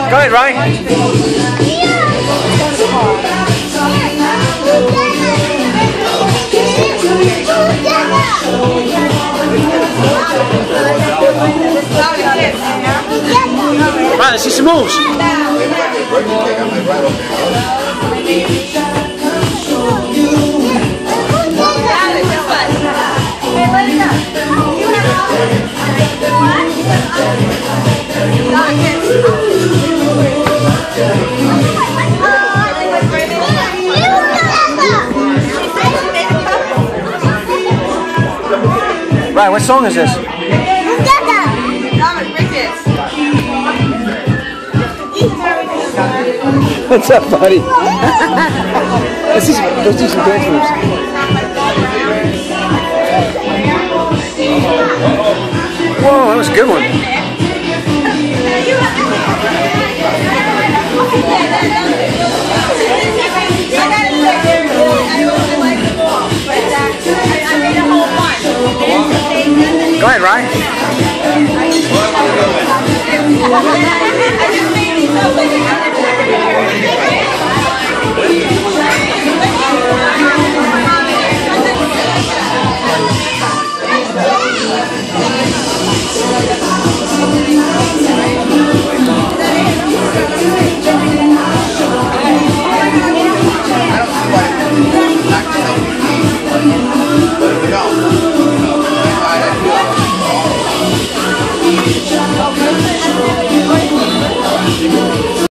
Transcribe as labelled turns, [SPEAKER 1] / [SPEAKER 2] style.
[SPEAKER 1] Go ahead, Ray. Right, let's see some moves. Right, what song is this? What's up, buddy? Let's do some dance moves. Whoa, that was a good one. Go ahead, Ryan. I just made it so